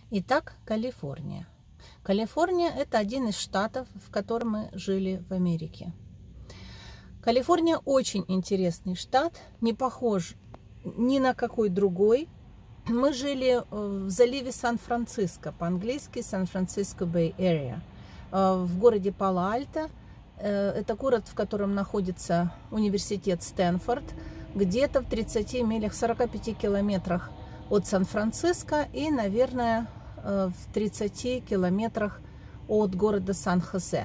Итак, Калифорния. Калифорния – это один из штатов, в котором мы жили в Америке. Калифорния очень интересный штат, не похож ни на какой другой. Мы жили в заливе Сан-Франциско, по-английски Сан-Франциско Бэй Area, в городе Пало-Альто. Это город, в котором находится университет Стэнфорд, где-то в 30 милях, 45 километрах от Сан-Франциско и, наверное, в 30 километрах от города Сан-Хосе.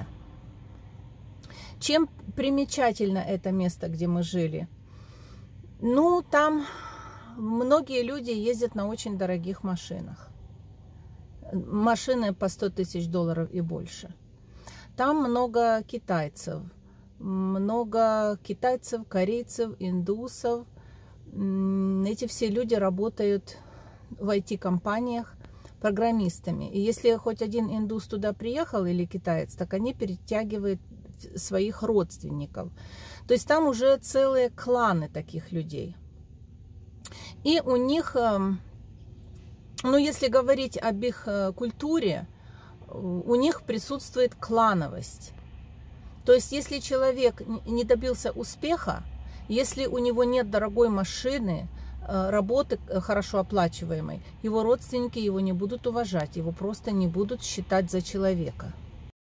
Чем примечательно это место, где мы жили? Ну, там многие люди ездят на очень дорогих машинах. Машины по 100 тысяч долларов и больше. Там много китайцев, корейцев, индусов. Эти все люди работают в IT-компаниях программистами. И если хоть один индус туда приехал или китаец, так они перетягивают своих родственников. То есть там уже целые кланы таких людей. И у них, ну если говорить об их культуре, у них присутствует клановость. То есть если человек не добился успеха, если у него нет дорогой машины, работы хорошо оплачиваемой, его родственники его не будут уважать, его просто не будут считать за человека.